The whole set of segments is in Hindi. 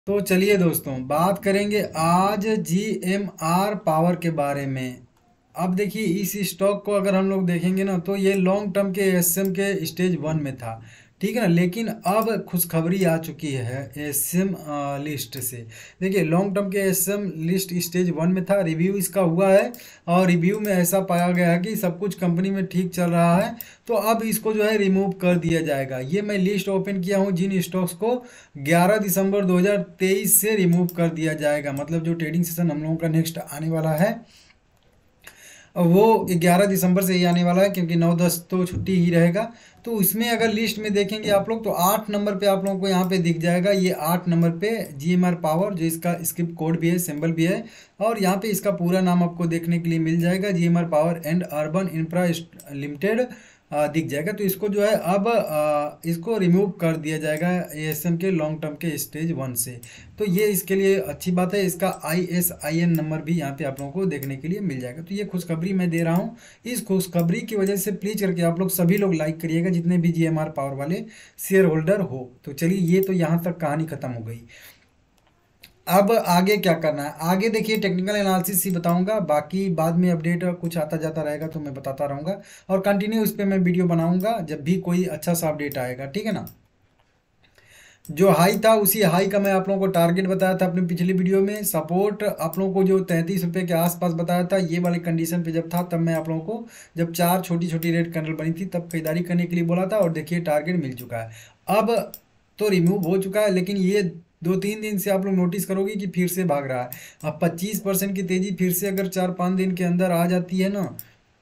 तो चलिए दोस्तों, बात करेंगे आज जीएमआर पावर के बारे में। अब देखिए, इस स्टॉक को अगर हम लोग देखेंगे ना, तो ये लॉन्ग टर्म के एसएम के स्टेज 1 में था। ठीक है ना। लेकिन अब खुशखबरी आ चुकी है एसएम लिस्ट से। देखिए, लॉन्ग टर्म के एसएम लिस्ट स्टेज 1 में था, रिव्यू इसका हुआ है और रिव्यू में ऐसा पाया गया है कि सब कुछ कंपनी में ठीक चल रहा है। तो अब इसको जो है रिमूव कर दिया जाएगा। ये मैं लिस्ट ओपन किया हूँ जिन स्टॉक्स को 11 दिसंबर 2023 से रिमूव कर दिया जाएगा। मतलब जो ट्रेडिंग सेशन हम लोगों का नेक्स्ट आने वाला है वो 11 दिसंबर से ही आने वाला है, क्योंकि 9-10 तो छुट्टी ही रहेगा। तो इसमें अगर लिस्ट में देखेंगे आप लोग, तो 8 नंबर पे आप लोगों को यहाँ पे दिख जाएगा। ये 8 नंबर पे जीएमआर पावर, जो इसका स्क्रिप्ट कोड भी है, सिंबल भी है, और यहाँ पे इसका पूरा नाम आपको देखने के लिए मिल जाएगा, GMR power and urban infra limited दिख जाएगा। तो इसको जो है अब इसको रिमूव कर दिया जाएगा एएसएम के लॉन्ग टर्म के स्टेज 1 से। तो ये इसके लिए अच्छी बात है। इसका आईएसआईएन नंबर भी यहाँ पे आप लोगों को देखने के लिए मिल जाएगा। तो ये खुशखबरी मैं दे रहा हूँ। इस खुशखबरी की वजह से प्लीज करके आप लोग सभी लोग लाइक करिएगा, जितने भी जीएमआर पावर वाले शेयर होल्डर हो। तो चलिए, ये तो यहाँ तक कहानी खत्म हो गई। अब आगे क्या करना है, आगे देखिए टेक्निकल एनालिसिस ही बताऊंगा। बाकी बाद में अपडेट कुछ आता जाता रहेगा तो मैं बताता रहूंगा, और कंटिन्यू इस पे मैं वीडियो बनाऊंगा जब भी कोई अच्छा सा अपडेट आएगा। ठीक है ना। जो हाई था उसी हाई का मैं आप लोगों को टारगेट बताया था अपनी पिछली वीडियो में। सपोर्ट आप लोगों को जो 33 रुपये के आसपास बताया था, ये वाले कंडीशन पे जब था, तब मैं आप लोगों को जब 4 छोटी छोटी रेड कैंडल बनी थी तब खरीदारी करने के लिए बोला था। और देखिए, टारगेट मिल चुका है। अब तो रिमूव हो चुका है, लेकिन ये 2-3 दिन से आप लोग नोटिस करोगे कि फिर से भाग रहा है। अब 25% की तेज़ी फिर से अगर 4-5 दिन के अंदर आ जाती है ना,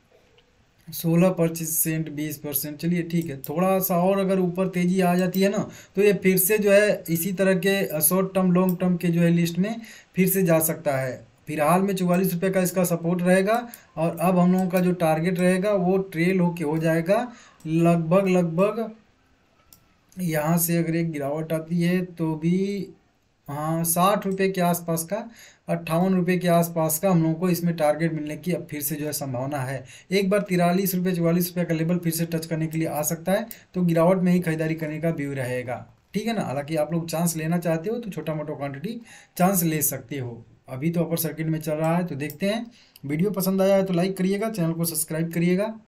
16%, 20%, चलिए ठीक है, थोड़ा सा और अगर ऊपर तेजी आ जाती है ना, तो ये फिर से जो है इसी तरह के शॉर्ट टर्म लॉन्ग टर्म के जो है लिस्ट में फिर से जा सकता है। फिलहाल में 44 रुपये का इसका सपोर्ट रहेगा, और अब हम लोगों का जो टारगेट रहेगा वो ट्रेल होके हो जाएगा लगभग लगभग। यहाँ से अगर एक गिरावट आती है तो भी, हाँ, 60 रुपये के आसपास का, 58 रुपये के आसपास का हम लोगों को इसमें टारगेट मिलने की अब फिर से जो है संभावना है। एक बार 43 रुपये 44 रुपये का लेवल फिर से टच करने के लिए आ सकता है। तो गिरावट में ही खरीदारी करने का व्यू रहेगा। ठीक है ना। हालांकि आप लोग चांस लेना चाहते हो तो छोटा मोटा क्वांटिटी चांस ले सकते हो। अभी तो अपर सर्किट में चल रहा है, तो देखते हैं। वीडियो पसंद आया है तो लाइक करिएगा, चैनल को सब्सक्राइब करिएगा।